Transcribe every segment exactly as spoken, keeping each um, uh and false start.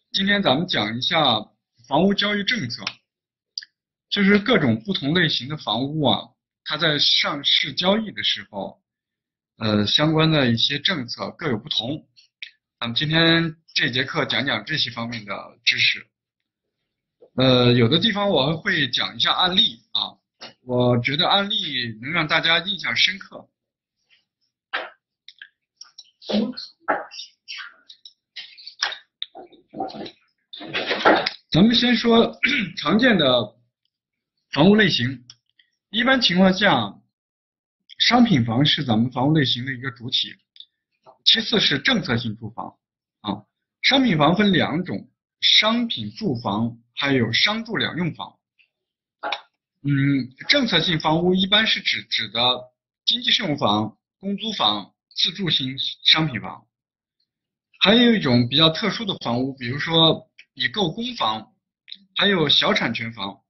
今天咱们讲一下房屋交易政策，就是各种不同类型的房屋啊，它在上市交易的时候，呃，相关的一些政策各有不同。咱们今天这节课讲讲这些方面的知识。呃，有的地方我会讲一下案例啊，我觉得案例能让大家印象深刻。咱们先说常见的房屋类型，一般情况下，商品房是咱们房屋类型的一个主体，其次是政策性住房啊。商品房分两种，商品住房还有商住两用房。嗯，政策性房屋一般是指指的经济适用房、公租房、自住型商品房。还有一种比较特殊的房屋，比如说已购公房，还有小产权房。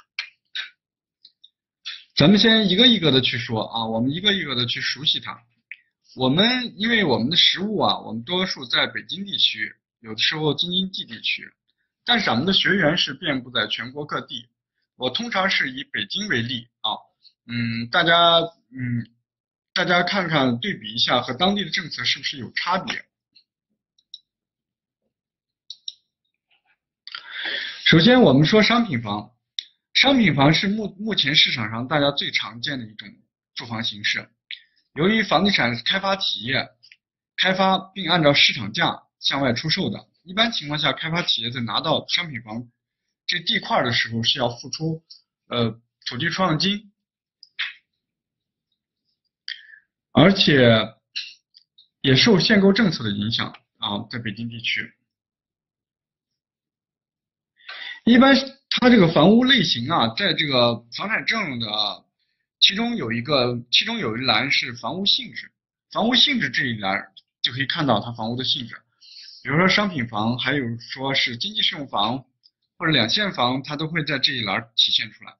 咱们先一个一个的去说啊，我们一个一个的去熟悉它。我们因为我们的实务啊，我们多数在北京地区，有的时候京津冀地区，但是咱们的学员是遍布在全国各地。我通常是以北京为例啊，嗯，大家嗯，大家看看对比一下和当地的政策是不是有差别。首先我们说商品房，商品房是目目前市场上大家最常见的一种住房形式。由于房地产开发企业开发并按照市场价向外出售的，一般情况下，开发企业在拿到商品房这地块的时候是要付出呃土地出让金，而且也受限购政策的影响啊，在北京地区，一般它这个房屋类型啊，在这个房产证的其中有一个，其中有一栏是房屋性质，房屋性质这一栏就可以看到它房屋的性质，比如说商品房，还有说是经济适用房或者两现房，它都会在这一栏体现出来。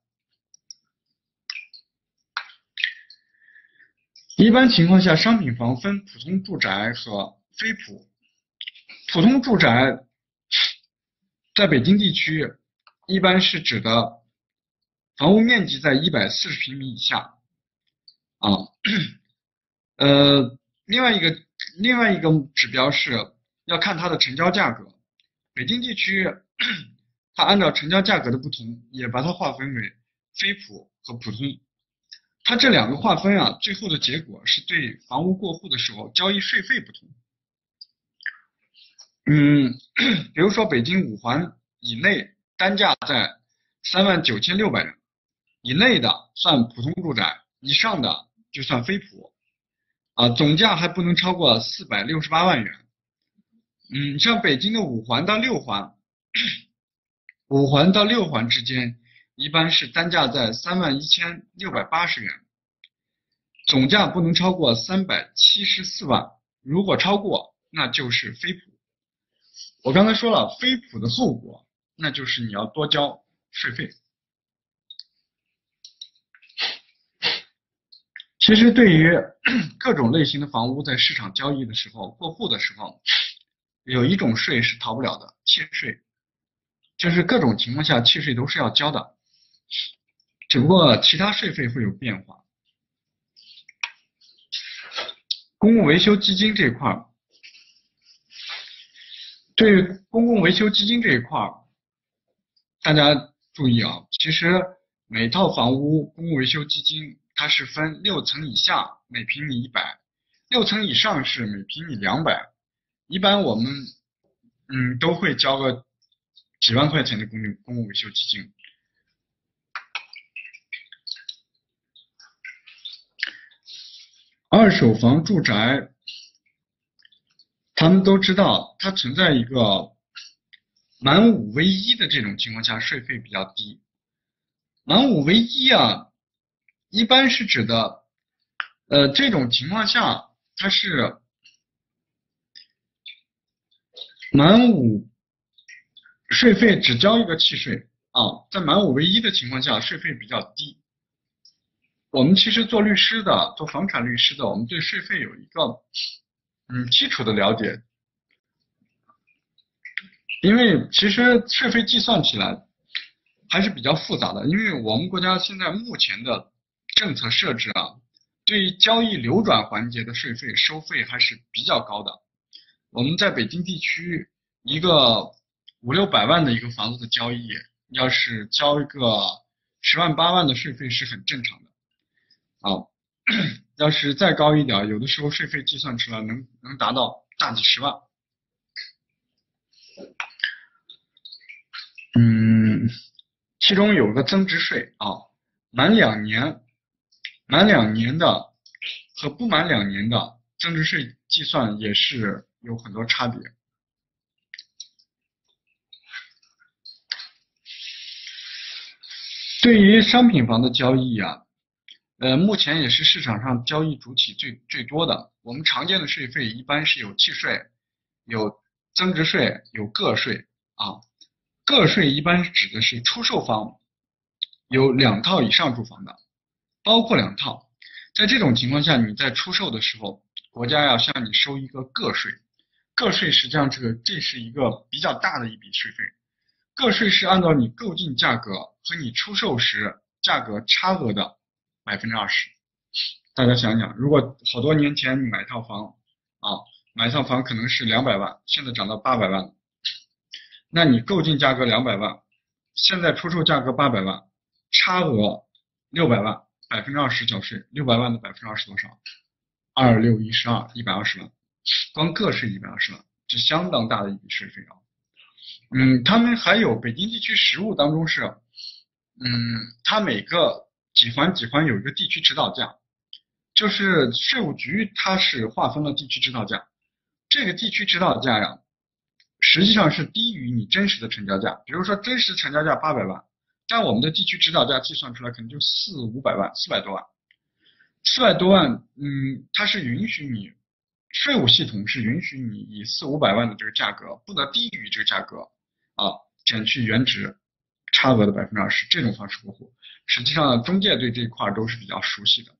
一般情况下，商品房分普通住宅和非普。普通住宅在北京地区一般是指的房屋面积在一百四十平米以下啊。呃，另外一个另外一个指标是要看它的成交价格。北京地区它按照成交价格的不同，也把它划分为非普和普通。它这两个划分啊，最后的结果是对房屋过户的时候交易税费不同。嗯，比如说北京五环以内单价在三万九千六百元，以内的算普通住宅，以上的就算非普。啊，总价还不能超过四百六十八万元。嗯，像北京的五环到六环，五环到六环之间，一般是单价在三万一千六百八十元，总价不能超过三百七十四万，如果超过，那就是非普。我刚才说了，非普的后果，那就是你要多交税费。其实对于各种类型的房屋在市场交易的时候，过户的时候，有一种税是逃不了的，契税，就是各种情况下契税都是要交的，只不过其他税费会有变化。公共维修基金这一块儿，对于公共维修基金这一块儿，大家注意啊，其实每套房屋公共维修基金它是分六层以下每平米一百，六层以上是每平米两百。一般我们嗯都会交个几万块钱的公共公共维修基金。二手房住宅，他们都知道它存在一个满五为一的这种情况下，税费比较低。满五为一啊，一般是指的，呃，这种情况下，它是满五税费只交一个契税啊，在满五为一的情况下，税费比较低。我们其实做律师的，做房产律师的，我们对税费有一个嗯基础的了解。 因为其实税费计算起来还是比较复杂的，因为我们国家现在目前的政策设置啊，对于交易流转环节的税费收费还是比较高的。我们在北京地区一个五六百万的一个房子的交易，要是交一个十万八万的税费是很正常的啊。要是再高一点，有的时候税费计算出来能能达到大几十万。嗯，其中有个增值税啊，满两年，满两年的和不满两年的增值税计算也是有很多差别。对于商品房的交易啊，呃，目前也是市场上交易主体最最多的。我们常见的税费一般是有契税、有增值税、有个税啊。个税一般指的是出售方有两套以上住房的，包括两套。在这种情况下，你在出售的时候，国家要向你收一个个税。个税实际上这个这是一个比较大的一笔税费。个税是按照你购进价格和你出售时价格差额的百分之二十。大家想想，如果好多年前你买套房啊，买套房可能是两百万，现在涨到八百万了，那你购进价格两百万，现在出售价格八百万，差额六百万，百分之二十缴税，六百万的百分之二十多少？二六一十二，一百二十万，光个税一百二十万，这相当大的一笔税费啊。嗯，他们还有北京地区实务当中是，嗯，它每个几环几环有一个地区指导价，就是税务局它是划分了地区指导价，这个地区指导价呀，实际上是低于你真实的成交价。比如说真实成交价八百万，但我们的地区指导价计算出来可能就四五百万，四百多万，四百多万，嗯，它是允许你，税务系统是允许你以四五百万的这个价格，不得低于这个价格啊，减去原值差额的百分之二十，这种方式过户。实际上，中介对这一块都是比较熟悉的。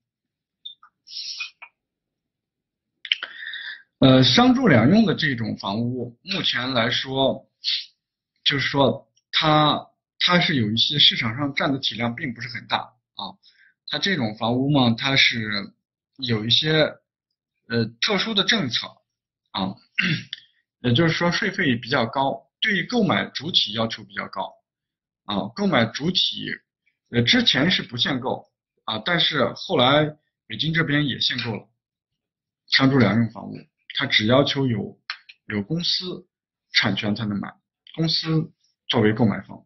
呃，商住两用的这种房屋，目前来说，就是说它它是有一些市场上占的体量并不是很大啊。它这种房屋嘛，它是有一些呃特殊的政策啊，也就是说税费比较高，对于购买主体要求比较高啊。购买主体呃之前是不限购啊，但是后来北京这边也限购了商住两用房屋。它只要求有有公司产权才能买，公司作为购买方。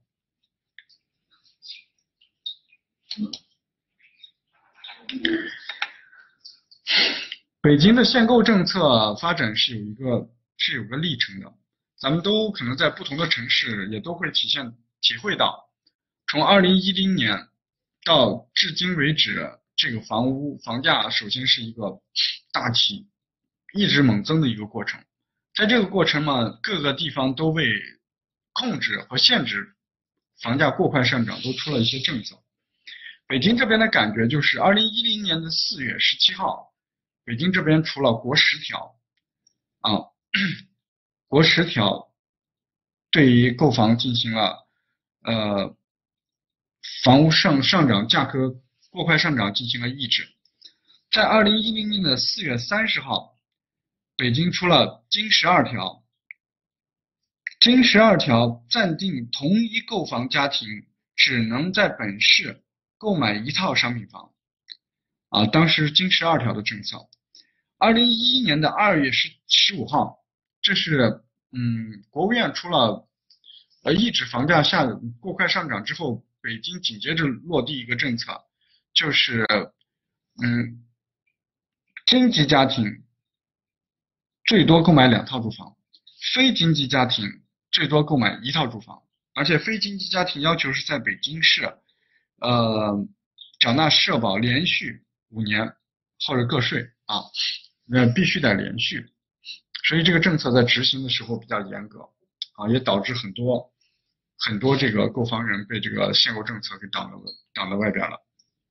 北京的限购政策发展是有一个是有个历程的，咱们都可能在不同的城市也都会体现体会到，从二零一零年到至今为止，这个房屋房价首先是一个大体一直猛增的一个过程，在这个过程嘛，各个地方都为控制和限制房价过快上涨，都出了一些政策。北京这边的感觉就是二零一零年的四月十七号，北京这边出了国十条啊，国十条对于购房进行了呃房屋上上涨价格过快上涨进行了抑制。在二零一零年的四月三十号，北京出了京十二条，京十二条暂定同一购房家庭只能在本市购买一套商品房啊，当时京十二条的政策。二零一一年的二月十十五号，这是嗯国务院出了呃抑制房价下过快上涨之后，北京紧接着落地一个政策，就是嗯经济家庭最多购买两套住房，非经济家庭最多购买一套住房，而且非经济家庭要求是在北京市呃缴纳社保连续五年或者个税啊，那必须得连续，所以这个政策在执行的时候比较严格啊，也导致很多很多这个购房人被这个限购政策给挡在挡在外边了。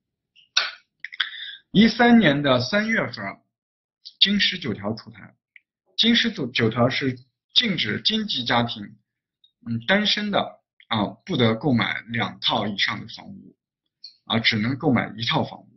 一三年的三月份，京十九条出台，京十九条是禁止经济家庭嗯，单身的啊不得购买两套以上的房屋，啊，只能购买一套房屋。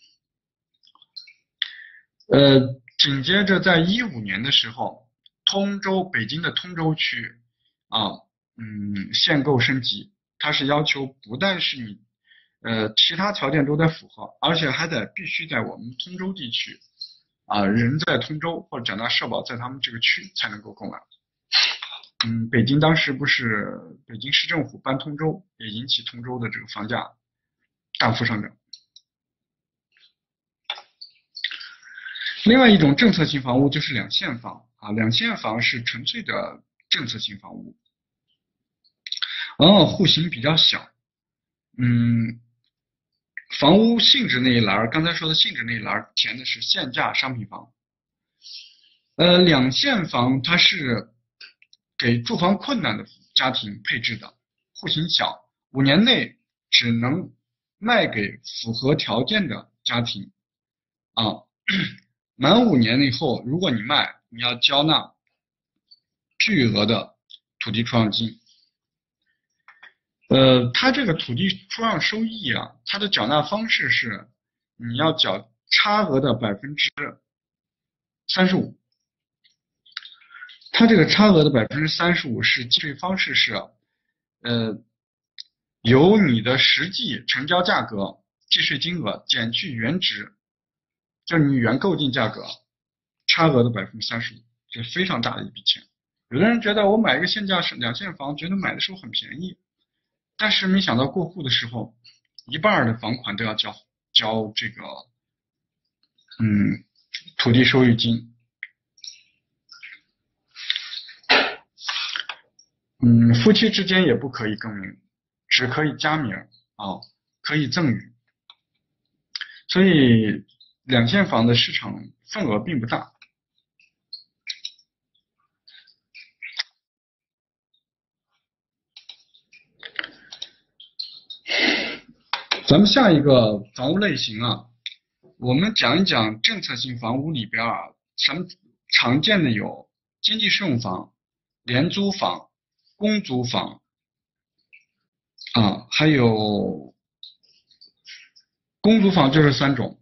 呃，紧接着在一五年的时候，通州北京的通州区啊，嗯，限购升级，它是要求不但是你呃其他条件都得符合，而且还得必须在我们通州地区啊，人在通州或者缴纳社保在他们这个区才能够购买。嗯，北京当时不是北京市政府搬通州，也引起通州的这个房价大幅上涨。另外一种政策性房屋就是两现房啊，两现房是纯粹的政策性房屋，往往户型比较小。嗯，房屋性质那一栏，刚才说的性质那一栏填的是限价商品房。呃，两现房它是给住房困难的家庭配置的，户型小，五年内只能卖给符合条件的家庭啊。满五年以后，如果你卖，你要交纳巨额的土地出让金。呃，它这个土地出让收益啊，它的缴纳方式是你要缴差额的百分之三十五。它这个差额的百分之三十五是计税方式是，呃，由你的实际成交价格计税金额减去原值，就是你原购进价格差额的百分之三十五，这是非常大的一笔钱。有的人觉得我买一个现价是两现房，觉得买的时候很便宜，但是没想到过户的时候，一半的房款都要交交这个，嗯，土地收益金。嗯，夫妻之间也不可以更名，只可以加名啊，可以赠与。所以两现房的市场份额并不大。咱们下一个房屋类型啊，我们讲一讲政策性房屋里边啊，常常见的有经济适用房、廉租房、公租房啊，还有公租房就是三种，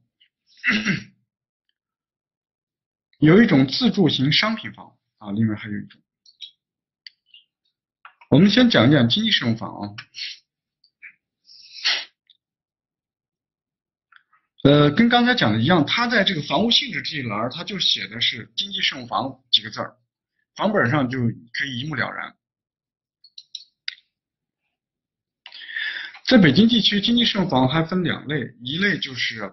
有一种自住型商品房啊，另外还有一种。我们先讲一讲经济适用房啊。呃，跟刚才讲的一样，它在这个房屋性质这一栏，它就写的是经济适用房几个字儿，房本上就可以一目了然。在北京地区，经济适用房还分两类，一类就是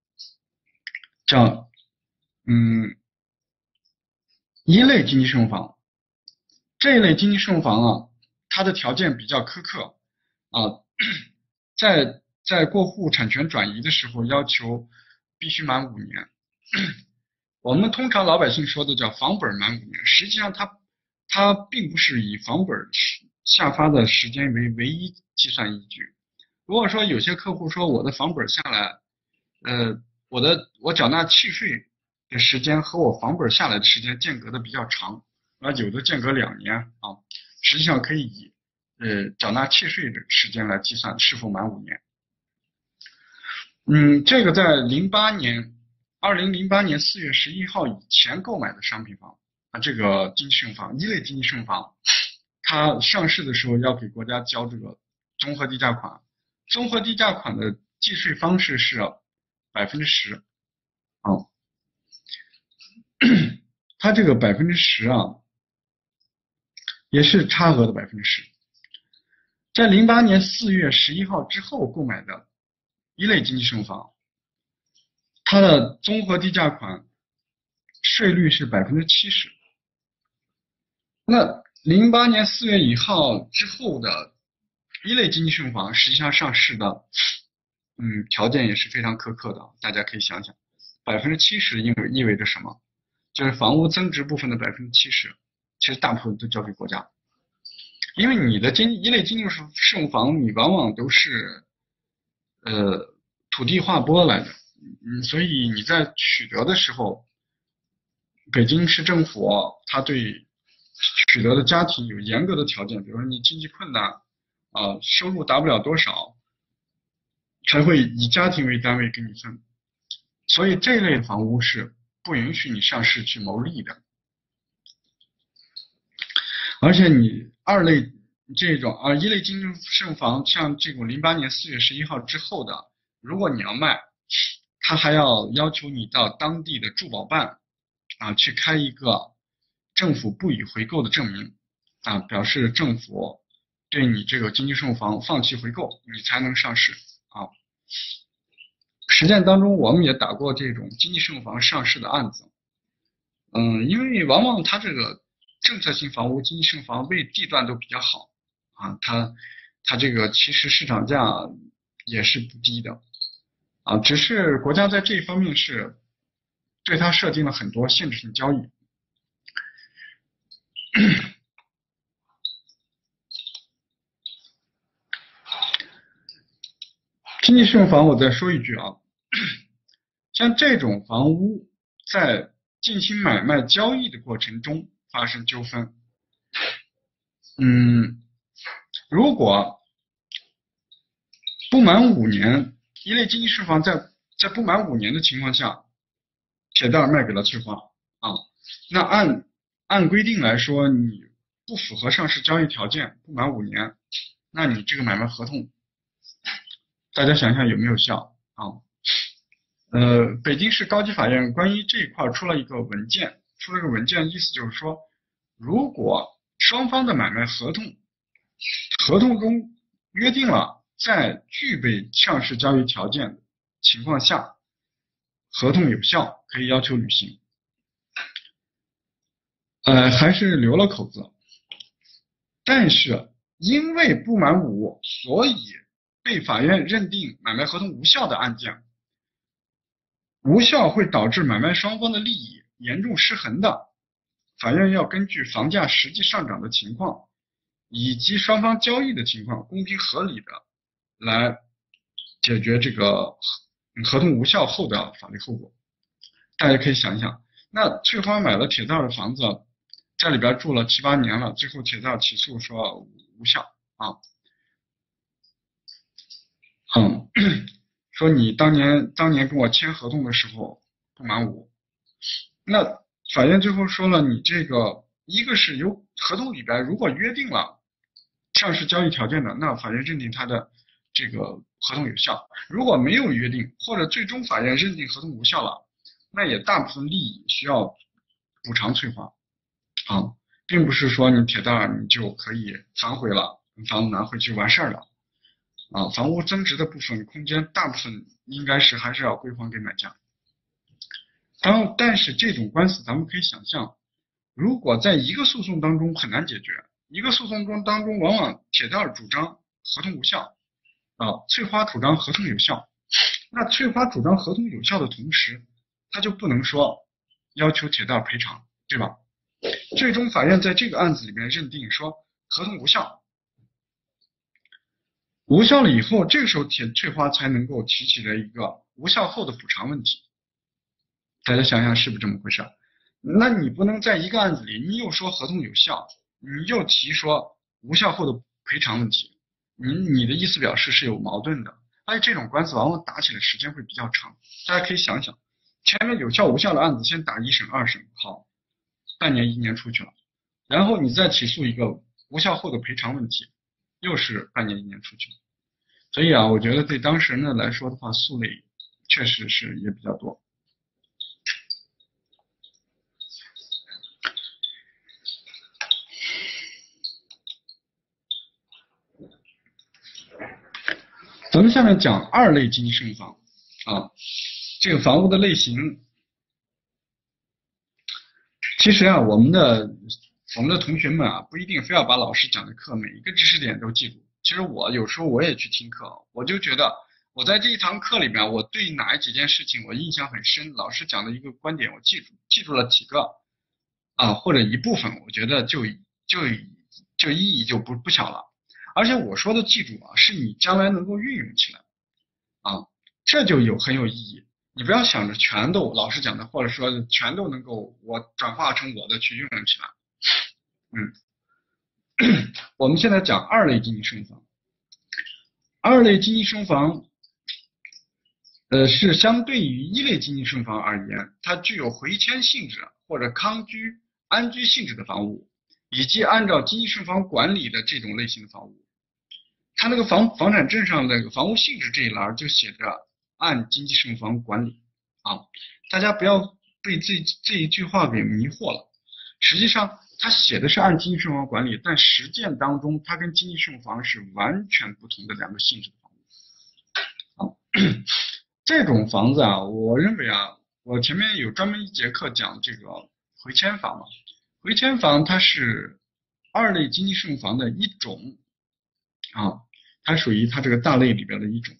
叫嗯一类经济适用房，这一类经济适用房啊，它的条件比较苛刻啊，在在过户产权转移的时候要求必须满五年。我们通常老百姓说的叫房本满五年，实际上它它并不是以房本下发的时间为唯一计算依据。如果说有些客户说我的房本下来，呃，我的我缴纳契税的时间和我房本下来的时间间隔的比较长，啊，有的间隔两年啊，实际上可以以呃缴纳契税的时间来计算是否满五年。嗯，这个在零八年，二零零八年四月十一号以前购买的商品房啊，这个经济适用房一类经济适用房，它上市的时候要给国家交这个综合地价款，综合地价款的计税方式是百分之十，啊，它这个百分之十啊，也是差额的百分之十。在零八年四月十一号之后购买的一类经济适用房，它的综合地价款税率是百分之七十。那零八年四月一号之后的一类经济适用房，实际上上市的，嗯，条件也是非常苛刻的。大家可以想想，百分之七十意味意味着什么？就是房屋增值部分的百分之七十，其实大部分都交给国家。因为你的经一类经济适用房，你往往都是呃土地划拨来的，嗯，所以你在取得的时候，北京市政府它对取得的家庭有严格的条件，比如说你经济困难啊，收入达不了多少，才会以家庭为单位给你分。所以这类房屋是不允许你上市去牟利的。而且你二类这种啊一类经济适用房，像这种零八年四月十一号之后的，如果你要卖，他还要要求你到当地的住保办啊去开一个政府不予回购的证明啊，表示政府对你这个经济适用房放弃回购，你才能上市啊。实践当中，我们也打过这种经济适用房上市的案子。嗯，因为往往它这个政策性房屋、经济适用房位地段都比较好啊，它它这个其实市场价也是不低的啊，只是国家在这一方面是对它设定了很多限制性交易。经济适用房，我再说一句啊，像这种房屋在进行买卖交易的过程中发生纠纷，嗯，如果不满五年，一类经济适用房在在不满五年的情况下，铁蛋卖给了翠花啊，那按按规定来说，你不符合上市交易条件，不满五年，那你这个买卖合同，大家想一下有没有效啊？呃，北京市高级法院关于这一块出了一个文件，出了个文件，意思就是说，如果双方的买卖合同合同中约定了在具备上市交易条件的情况下，合同有效，可以要求履行。呃，还是留了口子，但是因为不满五，所以被法院认定买卖合同无效的案件，无效会导致买卖双方的利益严重失衡的，法院要根据房价实际上涨的情况以及双方交易的情况，公平合理的来解决这个合同无效后的法律后果。大家可以想一想，那翠花买了铁蛋的房子，在里边住了七八年了，最后铁蛋起诉说无效啊，嗯。说你当年当年跟我签合同的时候不满五，那法院最后说了，你这个一个是有合同里边如果约定了上市交易条件的，那法院认定他的这个合同有效；如果没有约定，或者最终法院认定合同无效了，那也大部分利益需要补偿翠花啊，并不是说你铁蛋你就可以反悔了，房子拿回去完事儿了。啊，房屋增值的部分空间大部分应该是还是要归还给买家。然后，但是这种官司咱们可以想象，如果在一个诉讼当中很难解决，一个诉讼中当中往往铁蛋主张合同无效，啊，翠花主张合同有效，那翠花主张合同有效的同时，他就不能说要求铁蛋赔偿，对吧？最终法院在这个案子里面认定说合同无效。无效了以后，这个时候铁翠花才能够提起了一个无效后的补偿问题。大家想想是不是这么回事？那你不能在一个案子里，你又说合同有效，你又提说无效后的赔偿问题，你你的意思表示是有矛盾的。而且这种官司往往打起来时间会比较长，大家可以想想，前面有效无效的案子先打一审二审，好，半年一年出去了，然后你再起诉一个无效后的赔偿问题，又是半年一年出去了。所以啊，我觉得对当事人的来说的话，诉累确实是也比较多。咱们下面讲二类经济适用房啊，这个房屋的类型，其实啊，我们的我们的同学们啊，不一定非要把老师讲的课每一个知识点都记住。其实我有时候我也去听课，我就觉得我在这一堂课里面，我对哪几件事情我印象很深，老师讲的一个观点我记住，记住了几个啊，或者一部分，我觉得就就就意义就不不小了。而且我说的记住啊，是你将来能够运用起来啊，这就有很有意义。你不要想着全都老师讲的，或者说全都能够我转化成我的去运用起来。嗯， 我们现在讲二类经济适用房。二类经济适用房，呃，是相对于一类经济适用房而言，它具有回迁性质或者康居、安居性质的房屋，以及按照经济适用房管理的这种类型的房屋。它那个房房产证上那个房屋性质这一栏就写着按经济适用房管理啊，大家不要被这这一句话给迷惑了。实际上，它写的是按经济适用房管理，但实践当中，它跟经济适用房是完全不同的两个性质的房屋。啊，这种房子啊，我认为啊，我前面有专门一节课讲这个回迁房嘛，回迁房它是二类经济适用房的一种啊，它属于它这个大类里边的一种。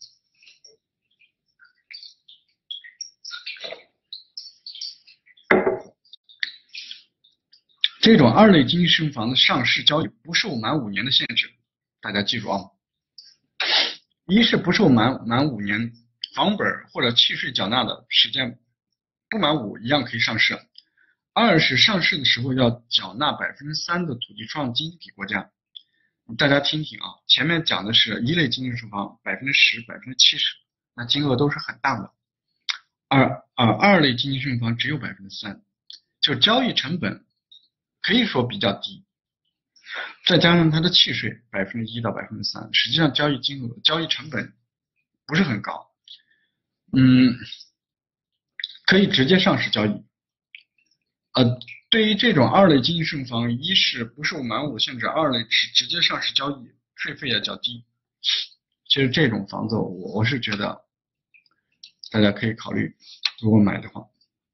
这种二类经济适用房的上市交易不受满五年的限制，大家记住啊。一是不受满满五年房本或者契税缴纳的时间不满五一样可以上市。二是上市的时候要缴纳百分之三的土地创金给国家。大家听听啊，前面讲的是一类经济适用房百分之十、百分之七十，那金额都是很大的。二啊二类经济适用房只有百分之三，就交易成本可以说比较低，再加上它的契税百分之一到百分之三，实际上交易金额、交易成本不是很高，嗯，可以直接上市交易。呃，对于这种二类经济适用房，一是不受满五限制，二类直直接上市交易，税费也较低。其实这种房子我我是觉得大家可以考虑，如果买的话。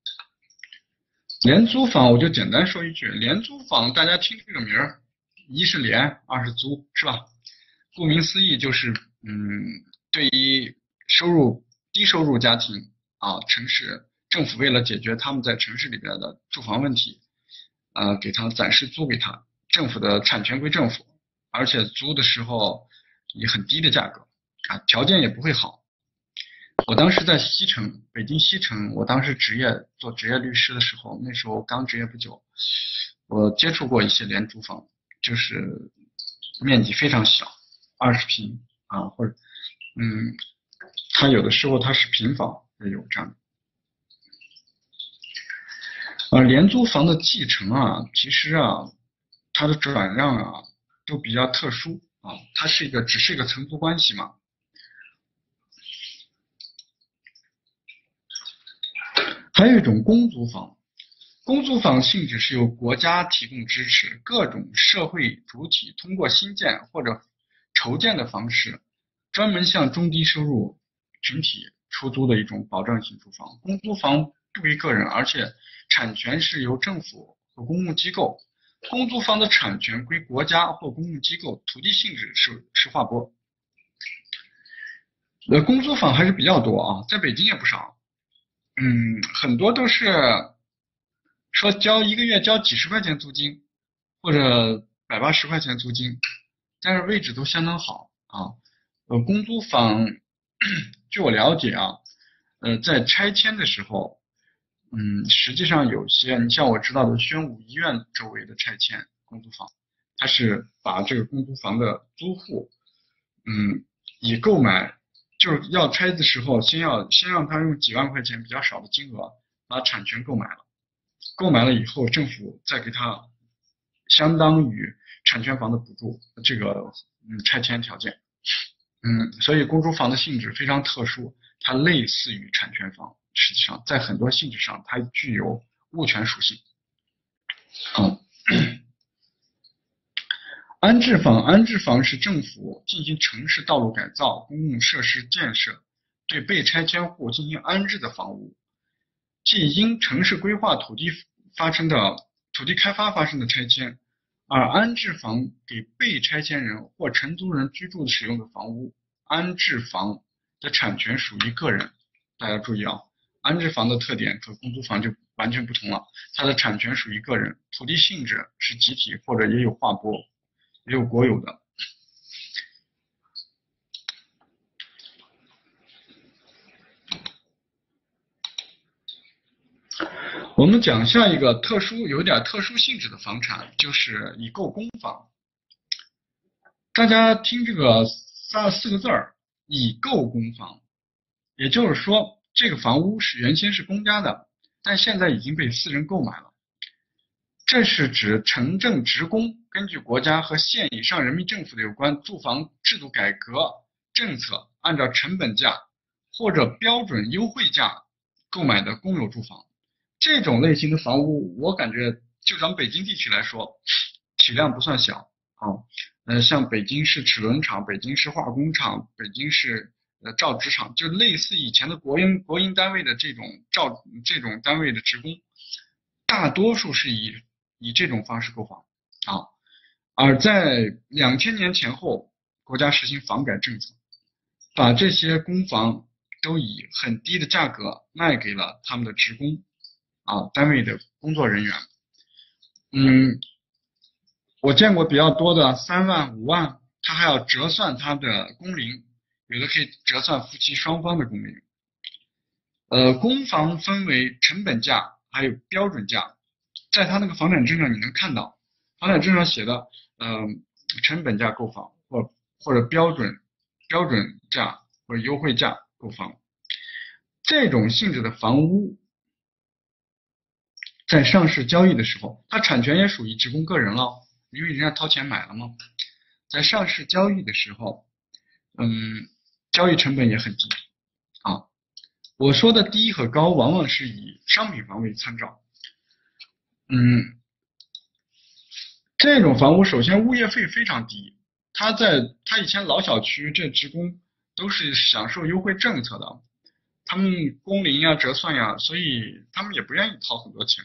廉租房我就简单说一句，廉租房大家听这个名儿，一是廉，二是租，是吧？顾名思义就是，嗯，对于收入低收入家庭啊，城市政府为了解决他们在城市里边的住房问题，呃，给他暂时租给他，政府的产权归政府，而且租的时候以很低的价格啊，条件也不会好。我当时在西城，北京西城，我当时职业做职业律师的时候，那时候刚职业不久，我接触过一些廉租房，就是面积非常小，二十平啊，或者嗯，它有的时候它是平房也有这样的。呃，廉租房的继承啊，其实啊，它的转让啊都比较特殊啊，它是一个只是一个承租关系嘛。还有一种公租房，公租房性质是由国家提供支持，各种社会主体通过新建或者筹建的方式，专门向中低收入群体出租的一种保障性住房。公租房不归个人，而且产权是由政府和公共机构。公租房的产权归国家或公共机构，土地性质是是划拨。呃，公租房还是比较多啊，在北京也不少。嗯，很多都是说交一个月交几十块钱租金，或者百八十块钱租金，但是位置都相当好啊。呃，公租房，据我了解啊，呃，在拆迁的时候，嗯，实际上有些你像我知道的宣武医院周围的拆迁公租房，它是把这个公租房的租户，嗯，以购买。就是要拆的时候，先要先让他用几万块钱比较少的金额把产权购买了，购买了以后，政府再给他相当于产权房的补助，这个嗯拆迁条件，嗯，所以公租房的性质非常特殊，它类似于产权房，实际上在很多性质上它具有物权属性，嗯。安置房，安置房是政府进行城市道路改造、公共设施建设，对被拆迁户进行安置的房屋，即因城市规划土地发生的土地开发发生的拆迁，而安置房给被拆迁人或承租人居住使用的房屋，安置房的产权属于个人。大家注意啊，安置房的特点和公租房就完全不同了，它的产权属于个人，土地性质是集体或者也有划拨。也有国有的。我们讲下一个特殊有点特殊性质的房产，就是以购公房。 大家听这个三四个字儿，以购公房，也就是说，这个房屋是原先是公家的，但现在已经被私人购买了。这是指城镇职工根据国家和县以上人民政府的有关住房制度改革政策，按照成本价或者标准优惠价购买的公有住房。这种类型的房屋，我感觉就咱们北京地区来说，体量不算小啊。呃，像北京市齿轮厂、北京市化工厂、北京市呃造纸厂，就类似以前的国营国营单位的这种造这种单位的职工，大多数是以以这种方式购房啊。而在两千年前后，国家实行房改政策，把这些公房都以很低的价格卖给了他们的职工啊，单位的工作人员。嗯，我见过比较多的三万、五万，他还要折算他的工龄，有的可以折算夫妻双方的工龄。呃，公房分为成本价还有标准价，在他那个房产证上你能看到，房产证上写的，呃，成本价购房或或者标准标准价或者优惠价购房。这种性质的房屋，在上市交易的时候，它产权也属于职工个人了，因为人家掏钱买了嘛。在上市交易的时候，嗯，交易成本也很低啊。我说的低和高，往往是以商品房为参照。嗯，这种房屋首先物业费非常低，它在它以前老小区这职工都是享受优惠政策的，他们工龄呀、折算呀，所以他们也不愿意掏很多钱。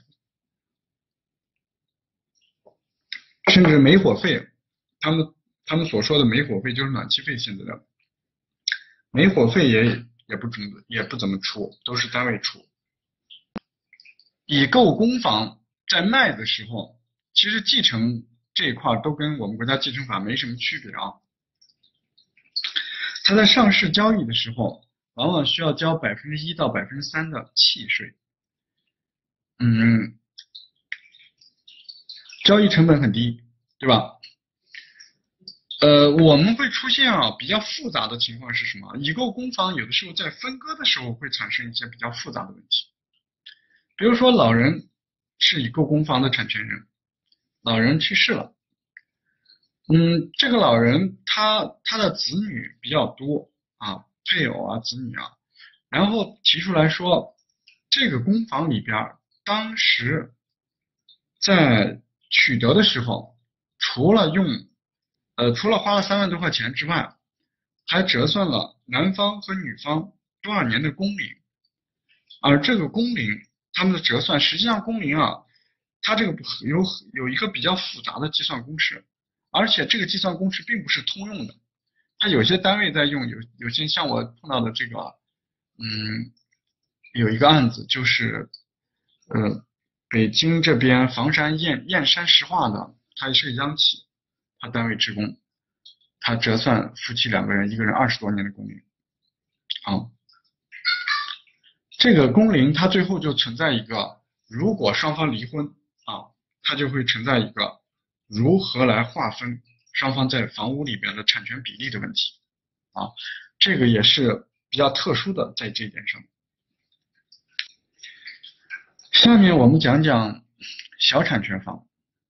甚至煤火费，他们他们所说的煤火费就是暖气费，现在的煤火费也也不怎么也不怎么出，都是单位出。以购公房在卖的时候，其实继承这一块都跟我们国家继承法没什么区别啊。它在上市交易的时候，往往需要交百分之一到百分之三的契税，嗯，交易成本很低，对吧？呃，我们会出现啊比较复杂的情况是什么？以购公房有的时候在分割的时候会产生一些比较复杂的问题，比如说老人是以购公房的产权人，老人去世了，嗯，这个老人他他的子女比较多啊，配偶啊子女啊，然后提出来说，这个公房里边当时在取得的时候，除了用呃除了花了三万多块钱之外，还折算了男方和女方多少年的工龄，而这个工龄他们的折算，实际上工龄啊，它这个有有一个比较复杂的计算公式，而且这个计算公式并不是通用的，它有些单位在用，有有些像我碰到的这个，嗯，有一个案子就是呃北京这边房山燕燕山石化的，它是个央企，他单位职工，他折算夫妻两个人，一个人二十多年的工龄，啊，这个工龄它最后就存在一个，如果双方离婚啊，它就会存在一个如何来划分双方在房屋里边的产权比例的问题啊，这个也是比较特殊的在这一点上。下面我们讲讲小产权房。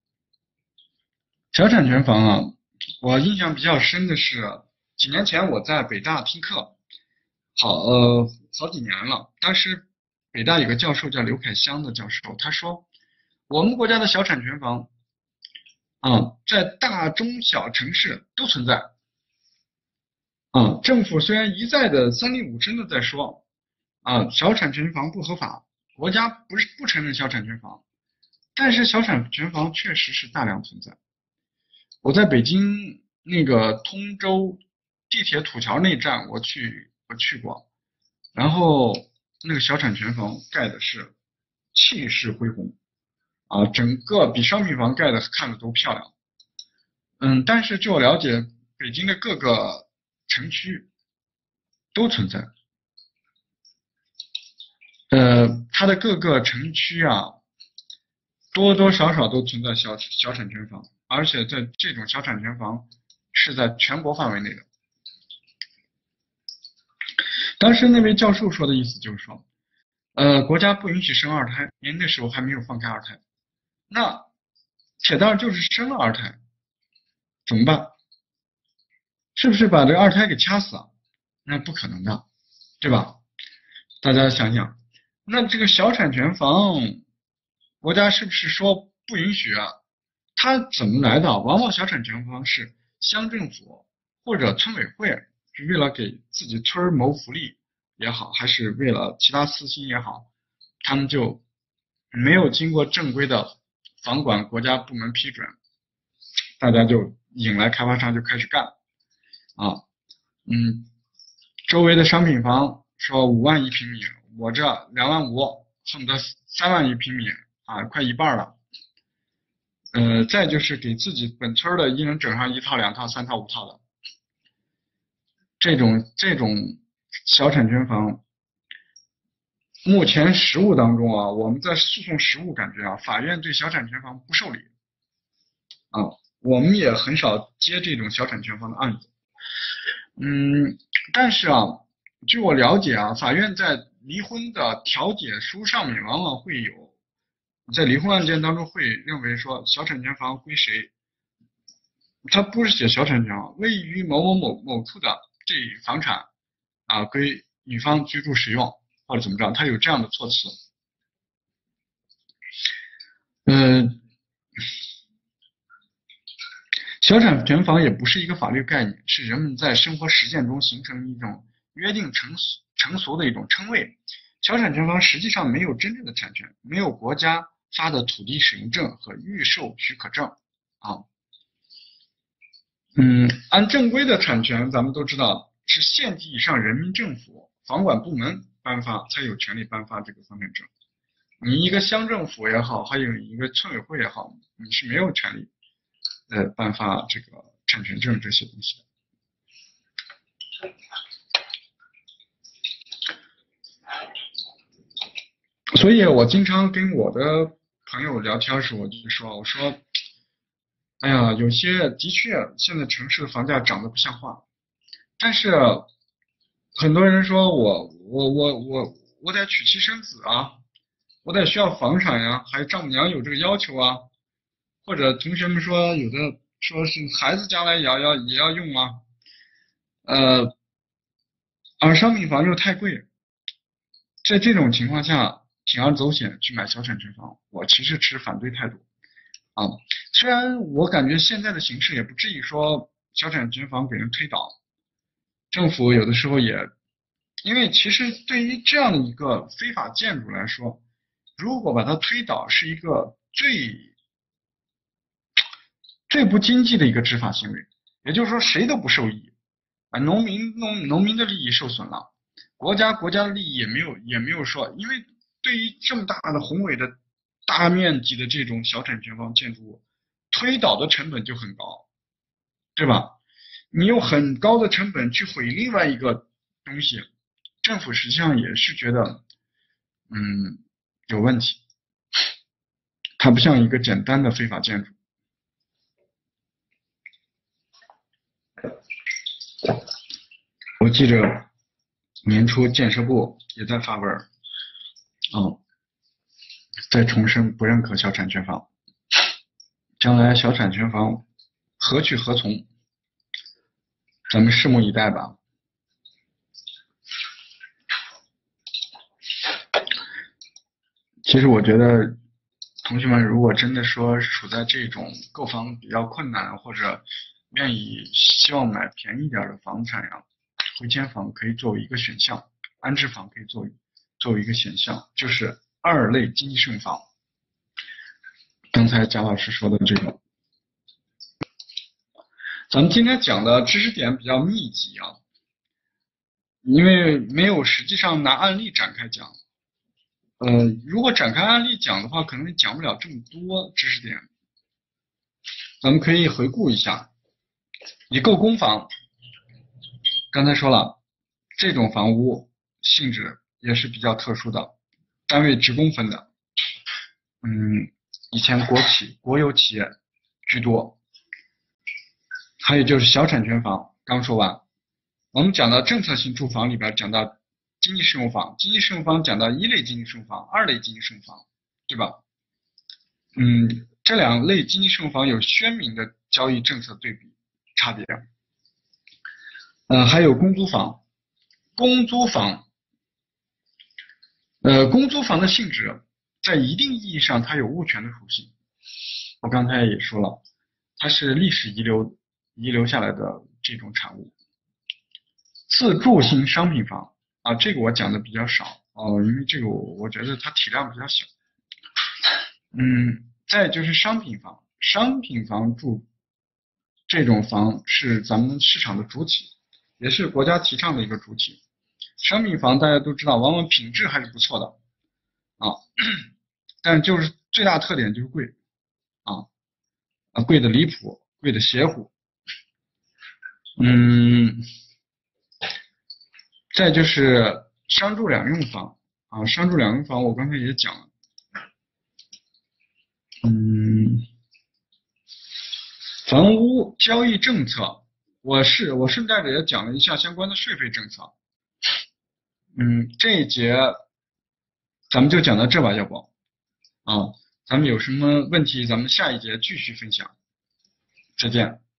小产权房啊，我印象比较深的是，几年前我在北大听课，好呃好几年了。当时北大有个教授叫刘凯湘的教授，他说我们国家的小产权房啊，在大中小城市都存在啊。政府虽然一再的三令五申的在说啊，小产权房不合法，国家不是不承认小产权房，但是小产权房确实是大量存在。我在北京那个通州地铁土桥那站，我去我去过，然后那个小产权房盖的是气势恢宏啊，整个比商品房盖的看着都漂亮。嗯，但是据我了解，北京的各个城区都存在。呃，它的各个城区啊，多多少少都存在小小产权房，而且在这种小产权房是在全国范围内的。当时那位教授说的意思就是说，呃，国家不允许生二胎，因为那时候还没有放开二胎。那铁蛋儿就是生了二胎，怎么办？是不是把这个二胎给掐死啊？那不可能的，对吧？大家想想，那这个小产权房，国家是不是说不允许啊？它怎么来的？往往小产权房是乡政府或者村委会是为了给自己村谋福利也好，还是为了其他私心也好，他们就没有经过正规的房管国家部门批准，大家就引来开发商就开始干啊，嗯，周围的商品房说五万一平米，我这两万五，恨不得三万一平米啊，快一半了。呃，再就是给自己本村的一人整上一套、两套、三套、五套的，这种这种小产权房，目前实务当中啊，我们在诉讼实务感觉啊，法院对小产权房不受理啊，我们也很少接这种小产权房的案子。嗯，但是啊，据我了解啊，法院在离婚的调解书上面往往会有。在离婚案件当中会认为说小产权房归谁，他不是写小产权房，位于某某某某处的这房产啊归女方居住使用或者怎么着，他有这样的措辞。嗯、呃，小产权房也不是一个法律概念，是人们在生活实践中形成一种约定成成俗的一种称谓。小产权房实际上没有真正的产权，没有国家发的土地使用证和预售许可证啊。嗯，按正规的产权，咱们都知道是县级以上人民政府房管部门颁发才有权利颁发这个房产证。你一个乡政府也好，还有一个村委会也好，你是没有权利呃颁发这个产权证这些东西的。所以我经常跟我的朋友聊天时，我就说，我说，哎呀，有些的确现在城市的房价涨得不像话，但是很多人说我我我我我得娶妻生子啊，我得需要房产呀，还有丈母娘有这个要求啊，或者同学们说有的说是孩子将来也要要也要用啊，呃，而商品房又太贵，在这种情况下铤而走险去买小产权房，我其实持反对态度啊。虽然我感觉现在的形势也不至于说小产权房给人推倒，政府有的时候也，因为其实对于这样的一个非法建筑来说，如果把它推倒是一个最最不经济的一个执法行为，也就是说谁都不受益啊，农民农农民的利益受损了，国家国家的利益也没有也没有说，因为对于这么大的宏伟的大面积的这种小产权房建筑物，推倒的成本就很高，对吧？你用很高的成本去毁另外一个东西，政府实际上也是觉得嗯有问题，它不像一个简单的非法建筑。我记着年初建设部也在发文，嗯，在重申不认可小产权房，将来小产权房何去何从，咱们拭目以待吧。其实我觉得同学们如果真的说处在这种购房比较困难，或者愿意希望买便宜点的房产呀，回迁房可以作为一个选项，安置房可以作为作为一个选项，就是二类经济适用房。刚才贾老师说的这种，咱们今天讲的知识点比较密集啊，因为没有实际上拿案例展开讲。呃，如果展开案例讲的话，可能讲不了这么多知识点。咱们可以回顾一下，以购公房，刚才说了，这种房屋性质也是比较特殊的，单位职工分的，嗯，以前国企、国有企业居多。 还有就是小产权房，刚说完。我们讲到政策性住房里边讲到经济适用房，经济适用房讲到一类经济适用房、二类经济适用房，对吧？嗯，这两类经济适用房有鲜明的交易政策对比差别。呃，还有公租房，公租房，呃，公租房的性质在一定意义上它有物权的属性。我刚才也说了，它是历史遗留遗留下来的这种产物。自住型商品房啊，这个我讲的比较少哦，因为这个我我觉得它体量比较小。嗯，再就是商品房，商品房住这种房是咱们市场的主体，也是国家提倡的一个主体。商品房大家都知道，往往品质还是不错的啊，但就是最大特点就是贵啊啊，贵的离谱，贵的邪乎。嗯。再就是商住两用房啊，商住两用房我刚才也讲了，嗯，房屋交易政策，我是我顺带着也讲了一下相关的税费政策，嗯，这一节咱们就讲到这吧，要不啊，咱们有什么问题，咱们下一节继续分享，再见。